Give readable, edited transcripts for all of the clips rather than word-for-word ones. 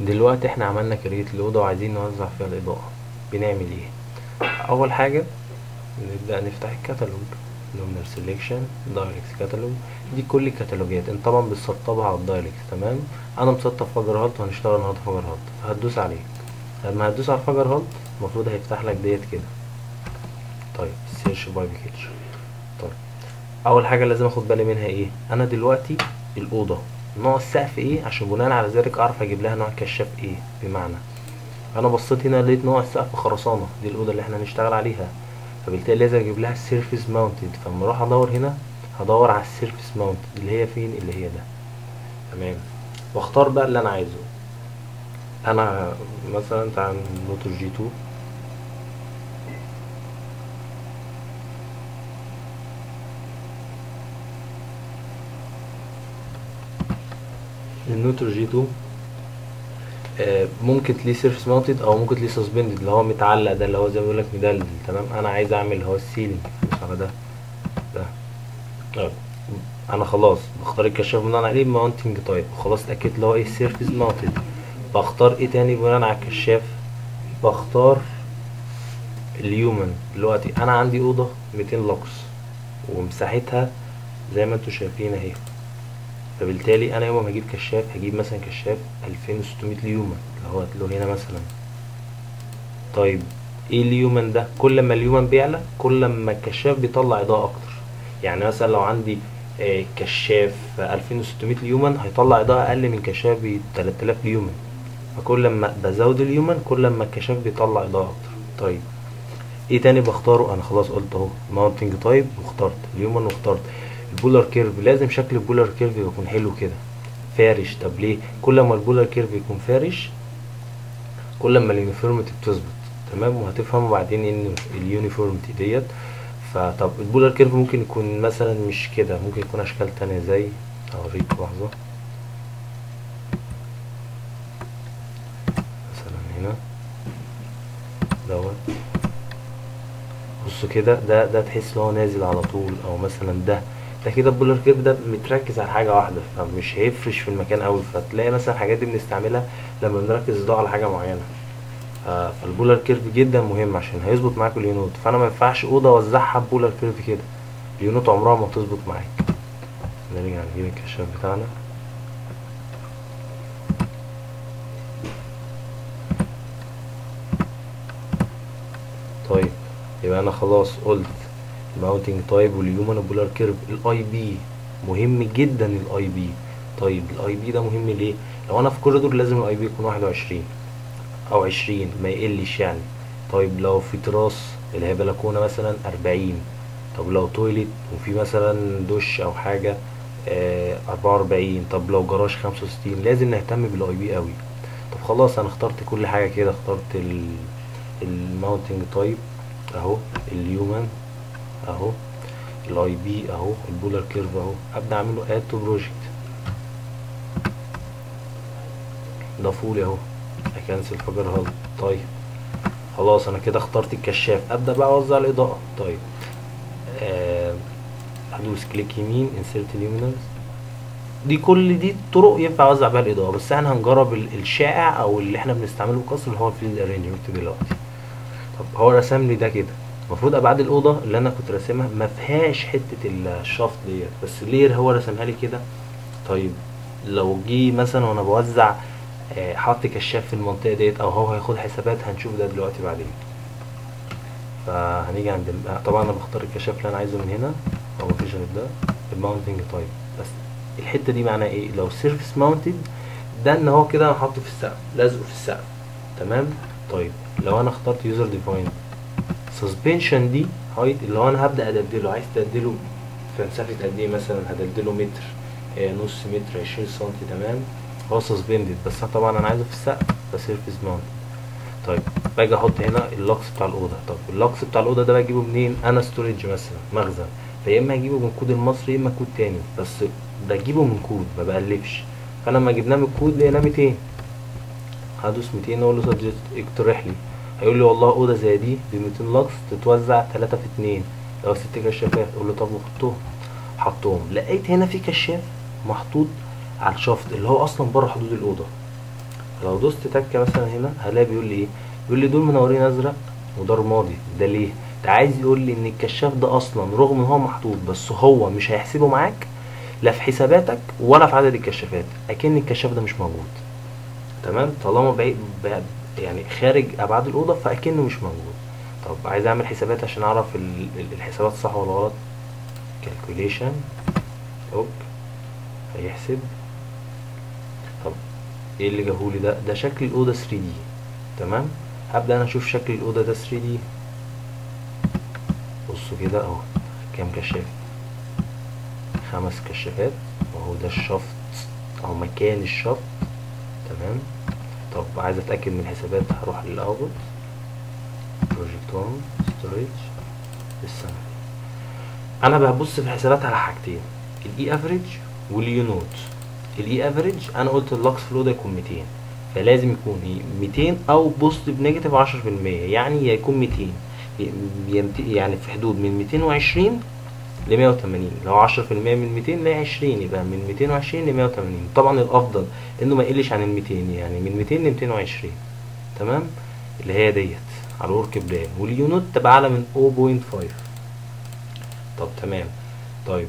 دلوقتي احنا عملنا كريت الأوضة وعايزين نوزع فيها الإضاءة. بنعمل ايه؟ أول حاجة نبدأ نفتح الكتالوج، نومينال سيلكشن، دايركت كتالوج. دي كل الكتالوجات انت طبعا بتسطبها على الدايركت. تمام، انا مسطب فجر هالت وهنشتغل النهارده فجر هالت، فهتدوس عليه. لما هتدوس على فجر هالت المفروض هيفتح لك ديت كده. طيب سيرش باي بيكتشر. طيب اول حاجه لازم اخد بالي منها ايه؟ انا دلوقتي الاوضه نوع السقف ايه، عشان بناء على ذلك اعرف اجيب لها نوع كشاف ايه. بمعنى انا بصيت هنا لقيت نوع السقف خرسانه، دي الاوضه اللي احنا هنشتغل عليها، فبالتالي لازم اجيب لها السيرفيس ماونتد. فلما اروح ادور هنا هدور على السيرفيس ماونتد اللي هي فين، اللي هي ده. تمام، واختار بقى اللي انا عايزه. انا مثلا تعال نوتر جي 2. النوتر جي 2 ممكن تلاقيه سيرفيس ماونتد او ممكن تلاقيه سسبندد اللي هو متعلق، ده اللي هو زي ما بيقول لك مدلدل. تمام، انا عايز اعمل اللي هو السيلينج على ده. طيب انا خلاص بختار الكشاف بناء عليه ماونتنج تايب، وخلاص اتاكدت اللي هو ايه سيرفيس ماونتد. بختار ايه تاني بناء على الكشاف؟ بختار اليومن. دلوقتي انا عندي اوضه 200 لوكس ومساحتها زي ما انتوا شايفين اهي، فبالتالي انا يوم ما هجيب كشاف هجيب مثلا كشاف 2600 ليومن اللي هو له هنا مثلا. طيب ايه اليومن ده؟ كل ما اليومن بيعلى كل ما الكشاف بيطلع اضاءة اكتر. يعني مثلا لو عندي كشاف 2600 ليومن هيطلع اضاءة اقل من كشاف ب 3000 ليومن. فكل ما بزود اليومن كل ما الكشاف بيطلع اضاءة اكتر. طيب ايه تاني بختاره؟ انا خلاص قلت اهو ماونتنج تايب واخترت اليومن واخترت البولار كيرف. لازم شكل البولار كيرف يكون حلو كده فارش. طب ليه؟ كل ما البولار كيرف يكون فارش كل ما اليونيفورميتي بتظبط. تمام، وهتفهموا بعدين ان اليونيفورميتي ديت. فطب البولار كيرف ممكن يكون مثلا مش كده، ممكن يكون اشكال تانية زي اوريك لحظة. مثلا هنا دوت بصوا كده، ده تحس ان هو نازل على طول، او مثلا ده كده البولار كيرف ده متركز على حاجة واحدة فمش هيفرش في المكان قوي. فتلاقي مثلا الحاجات دي بنستعملها لما بنركز الضوء على حاجة معينة. فالبولار كيرف جدا مهم عشان هيظبط معاك اليونوت. فانا ما ينفعش اوضه اوزعها ببولار كيرف كده، اليونوت عمرها ما تظبط معاك. نرجع نجيب الكشاف بتاعنا. طيب يبقى انا خلاص قلت الماونتنج تايب واليومن البولار كيرف. الاي بي مهم جدا الاي بي. طيب الاي بي ده مهم ليه؟ لو انا في كوريدور لازم الاي بي يكون 21 او 20 ما يقلش يعني. طيب لو في تراس اللي هي بلكونه مثلا 40. طب لو تويليت وفي مثلا دش او حاجه 44. طب لو جراج 65. لازم نهتم بالاي بي قوي. طب خلاص انا اخترت كل حاجه كده، اخترت الماونتنج تايب اهو، اليومن اهو، الاي بي اهو، البولار كيرف اهو. ابدا اعمله اد تو بروجكت. ضافولي اهو، اكنسل فجر هال. طيب خلاص انا كده اخترت الكشاف، ابدا بقى اوزع الاضاءه. طيب هدوس كليك يمين انسيرت ليومينالز. دي كل دي طرق ينفع اوزع بيها الاضاءه، بس احنا هنجرب الشائع او اللي احنا بنستعمله بكثره اللي هو الفيلد ارينجمنت دلوقتي. طب هو رسم لي ده كده، المفروض ابعاد الاوضه اللي انا كنت راسمها ما فيهاش حته الشافت ديت، بس ليه هو رسمها لي كده؟ طيب لو جه مثلا وانا بوزع حط كشاف في المنطقه ديت او هو هياخد حسابات، هنشوف ده دلوقتي بعدين. فهنيجي عند طبعا انا بختار الكشاف اللي انا عايزه من هنا، هو مفيش غير ده الماونتنج تايب. بس الحته دي معناها ايه؟ لو سيرفيس ماونتد ده ان هو كده انا حاطه في السقف، لازقه في السقف. تمام. طيب لو انا اخترت يوزر ديفاين سسبنشن دي هايت، اللي هو انا هبدا ادلدله، عايز تدلله في مسافه قد ايه؟ مثلا هدلدله متر، نص متر، 20 سم. تمام، هو سسبندد بس طبعا انا عايزه في السقف، ده سيرفيس ماونتد. طيب باجي احط هنا اللوكس بتاع الاوضه. طب اللوكس بتاع الاوضه ده بجيبه منين؟ انا ستورج مثلا مخزن، فيا اما اجيبه من كود المصري يا اما كود تاني، بس بجيبه من كود ما بألفش. فلما جبناه من الكود لقيناه 200، هدوس 200 اقول له سجست اقترح لي. هيقول لي والله اوضه زي دي ب 200 لوكس تتوزع 3 في 2 لو 6 كشافات. اقول له طب وحطهم، حطهم. لقيت هنا في كشاف محطوط على الشافت اللي هو اصلا بره حدود الاوضه. فلو دوست تكه مثلا هنا هلاقي بيقول لي ايه، بيقول لي دول منورين ازرق وده رمادي. ده ليه؟ ده عايز يقول لي ان الكشاف ده اصلا رغم ان هو محطوط بس هو مش هيحسبه معاك لا في حساباتك ولا في عدد الكشافات، اكن الكشاف ده مش موجود. تمام، طالما بعيد يعني خارج ابعاد الاوضه فاكنه مش موجود. طب عايز اعمل حسابات عشان اعرف الحسابات صح ولا غلط. calculation اوك هيحسب. طب ايه اللي جابهولي ده؟ ده شكل الاوضه 3 دي. تمام، هبدا انا اشوف شكل الاوضه ده 3 دي. بصوا كده اهو، كام كشاف؟ 5 كشافات، وهو ده الشفط او مكان الشفط. تمام. طب عايز اتاكد من الحسابات هروح للاوتبوت بروجكت 1 ستوريج السنه. انا ببص في الحسابات على حاجتين، الاي افريج واليو نوت. الاي افريج انا قلت اللوكس فلو ده يكون 200، فلازم يكون 200 او بوزيتيف نيجاتيف 10%، يعني يا يكون 200 يعني في حدود من 220 ل 180. لو 10% من 200 ل 20 يبقى من 220 ل 180. طبعا الافضل انه ما يقلش عن ال 200، يعني من 200 ل 220. تمام، اللي هي ديت على الورك بلان، واليونت تبقى اعلى من 0.5. طب تمام. طيب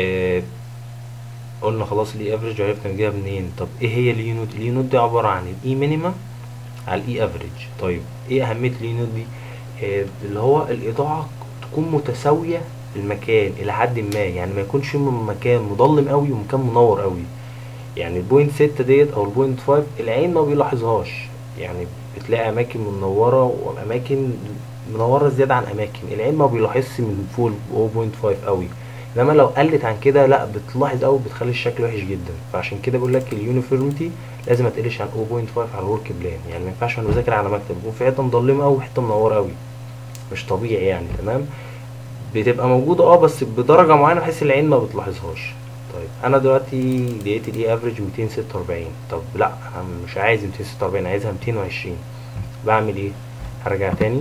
قلنا خلاص الاي افريج عرفنا نجيبها منين. طب ايه هي اليونت؟ اليونت دي عباره عن الاي مينيمم على الاي افريج. طيب ايه اهميه اليونت دي؟ اللي هو الاضاءه تكون متساويه في المكان الى حد ما، يعني ما يكونش مكان مظلم قوي ومكان منور قوي. يعني البوينت 6 ديت او البوينت 5 العين ما بيلاحظهاش، يعني بتلاقي اماكن منوره واماكن منوره زياده عن اماكن العين ما بيلاحظش من فوق 0.5 قوي. انما لو قلت عن كده لا بتلاحظ قوي، بتخلي الشكل وحش جدا. فعشان كده بقول لك اليونيفورميتي لازم ما تقلش عن 0.5 على الورك بلان. يعني ما ينفعش وانا بذاكر على مكتب يكون في حته مظلمه قوي وحته منوره قوي، مش طبيعي يعني. تمام، بتبقى موجوده بس بدرجه معينه بحيث العين ما بتلاحظهاش. طيب انا دلوقتي لقيت الاي افريج 246. طب لا انا مش عايز 246، عايزها 220. بعمل ايه؟ هرجع تاني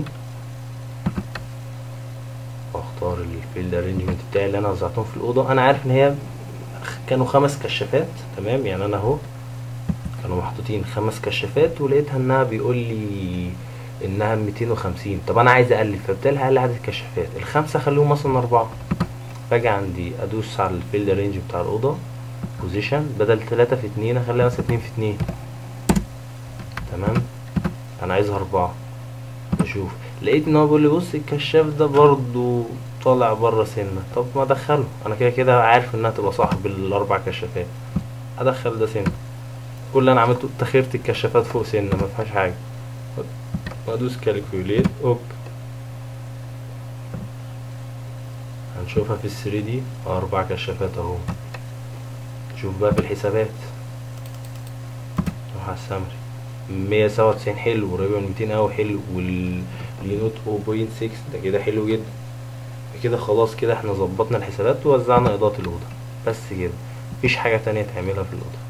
واختار الفيلد ارينجمنت بتاعي اللي انا وزعتهم في الاوضه. انا عارف ان هي كانوا 5 كشافات. تمام، يعني انا اهو كانوا محطوطين 5 كشافات ولقيتها انها بيقول لي انها 250. طب انا عايز اقلل، فبالتالي هقلل عدد الكشافات، الخمسه خليهم مثلا 4. باجي عندي ادوس على الفيلد رينج بتاع الاوضه بوزيشن، بدل 3 في 2 اخليها مثلا 2 في 2. تمام، انا عايزها 4. اشوف لقيت ان هو بيقول لي بص الكشاف ده برضو طالع بره سنه. طب ما ادخله، انا كده كده عارف انها تبقى صح بالاربع كشافات، ادخل ده سنه. كل اللي انا عملته تخيرت الكشافات فوق سنه ما فيهاش حاجه، وادوس كالكوليت اوب. هنشوفها في ال3 دي 4 كشافات اهو. شوف بقى في الحسابات، نروح على السمري 197 حلو، قريبة من 200 اوي حلو، واليونت 0.6 ده كده حلو جدا. كده خلاص، كده احنا ظبطنا الحسابات ووزعنا اضاءة الأوضة. بس كده، مفيش حاجة تانية تعملها في الأوضة.